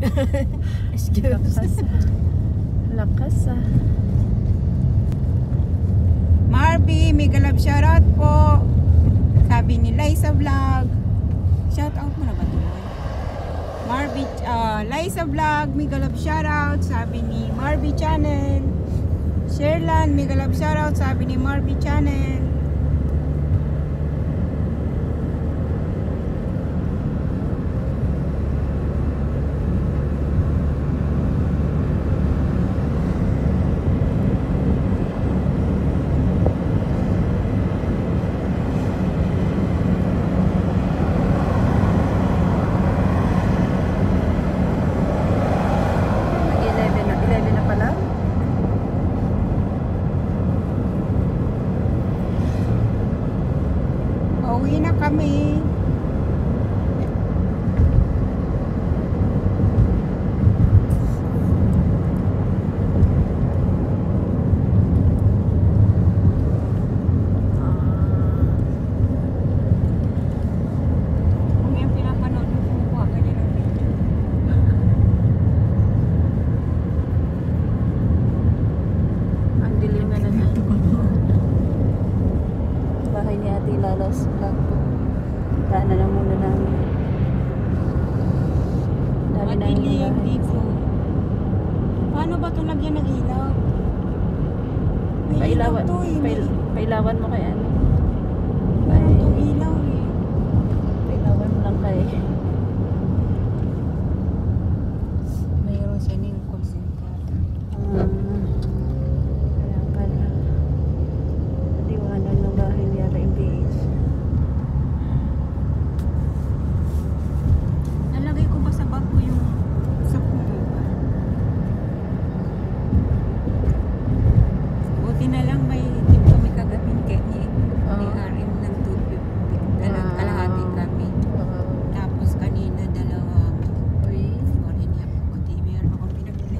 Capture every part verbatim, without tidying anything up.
Excuse. Lakas. Lakas ah. Marby, mega love shoutout po. Sabi ni Liza Vlog. Shoutout mo na ba tuloy? Marby, uh, Liza Vlog, mega love shoutout. Sabi ni Marby Channel. Sherlan, mega love shoutout. Sabi ni Marby Channel. Uwi na kami. Kung yung pinapanood mo, kumukuha ka niya ng video. Ang dilim na na. Bahay ni Ate Lalas Vlog po. Daanan na muna namin. Dami na yung Madilim bahay. dito. Paano ba ito lagyan ng ilaw? May Pailawan, ilaw to eh. May, pail, pailawan mo kay ano? meron tong ilaw eh. Pailawan mo lang kay. Mayroon siya ng konsentrado. Ah, kaya pala. Liwanag ng bahay ni Ate M P H. Nalagay ko ba sa bag ko yung sa puno ba? Buti na lang may tip kami kagabing kay ni, ni Oo. R M ng two fifty. Dalang Ah. kalahati kami. Oo. Tapos kanina dalawa. Uy. Sorry niya po. Kunti meron akong pinabili.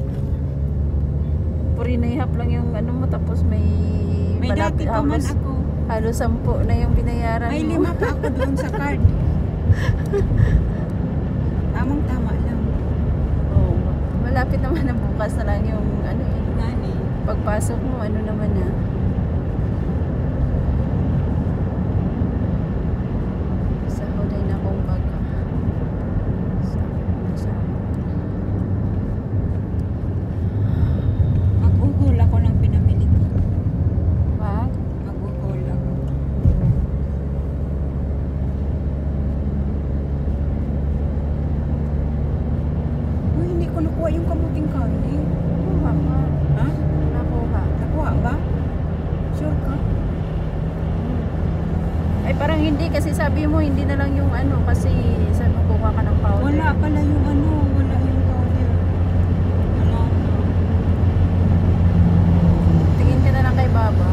Purinihap lang yung ano mo tapos may May dati malapit pa man halos, ako. halos sampu na yung binayaran May mo. lima pa ako doon sa card. Tamang tama lang. Oo. Malapit naman na bukas na lang yung ano eh. Nani. Pagpasok mo ano naman na. Sa hulay na kong baga. Sa sa Mag-uhol ako ng pinamili ko. wag. Mag-uhol ako. Uy, hindi ko nakuha yung kamuting kanin. Kuha ka. Ha? Nakuha. Nakuha ba? Sure ka? Ay parang hindi kasi sabi mo hindi na lang yung ano kasi sabi mo kuha ka ng powder. Wala pala yung ano. Wala yung powder. Wala. Tingin ka na lang kay Baba.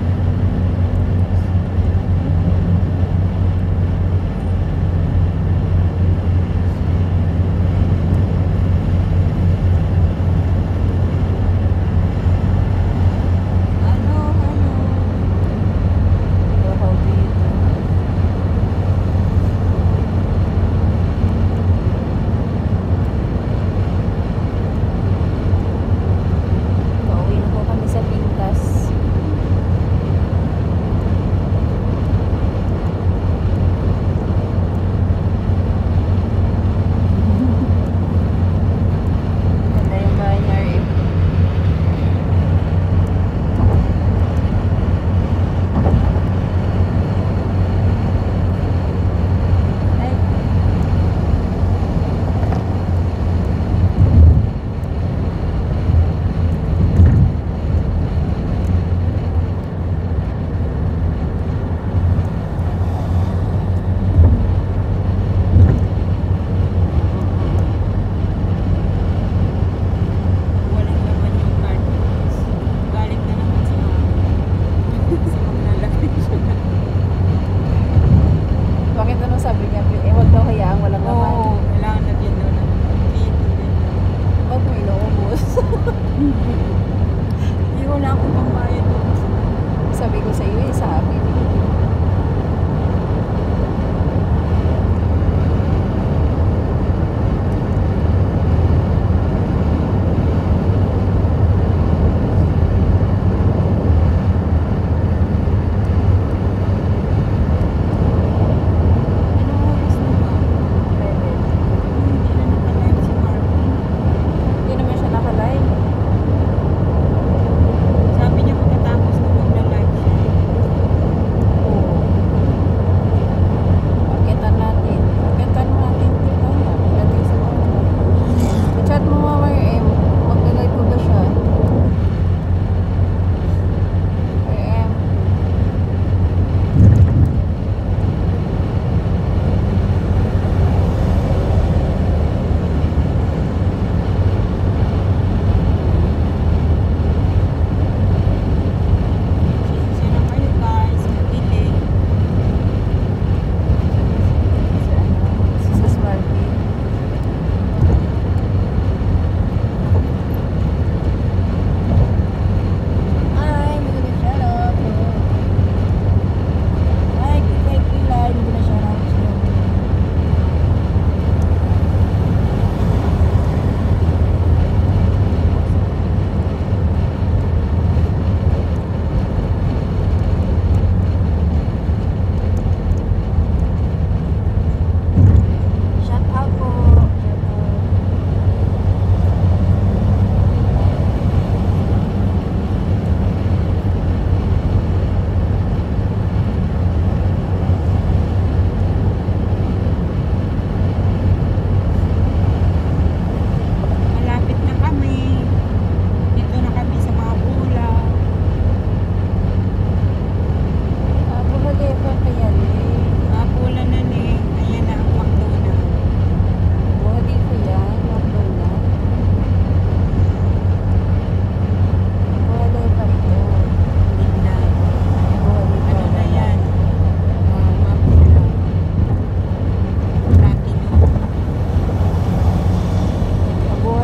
Ano, ano. Bahaw dito.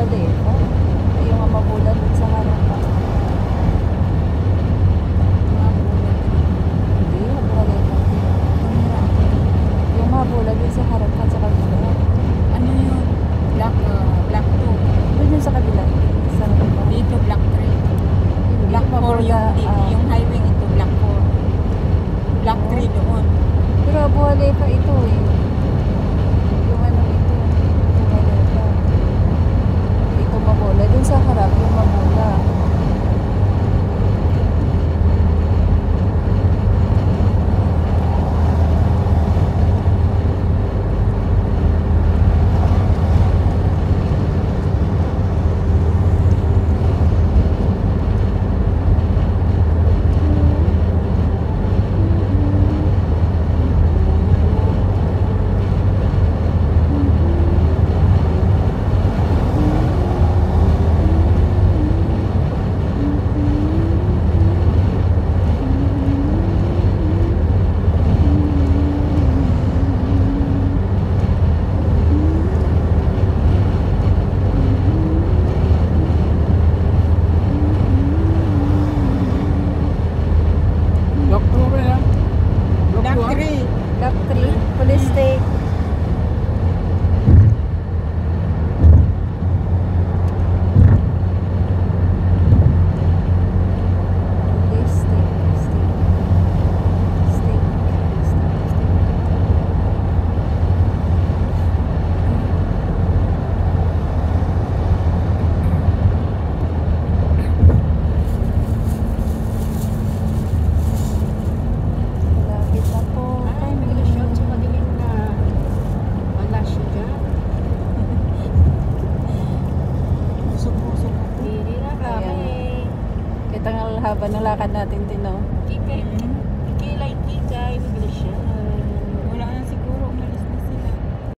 Buhalepa. Yung mga mabula dun sa harapan. Hindi, Buhalepa. Yung mabula dun sa harapan sa kabila. Ano yun? Black, uh, black two. Dun yung sa kabila. Sa kabila. Dito black three. Hindi, Black four mabula, yung, ah, yung highway ito, black four. Black three doon. Pero Buhalepa ito eh. Yung ano ito. Buhalepa. Ito mabula. Dun sa harap yung mabula. Block two ba yan? Block Black two, ah? three. Block three. Police state. Police state. State. State. State. Malapit na po. Ay, may na-shout sa madilim na. Wala siya dyan. Pusok-pusok ako. Hindi na kami. Kita nga haba ng lakad natin, Tino. Kikay, kikilay, kikay, may siya.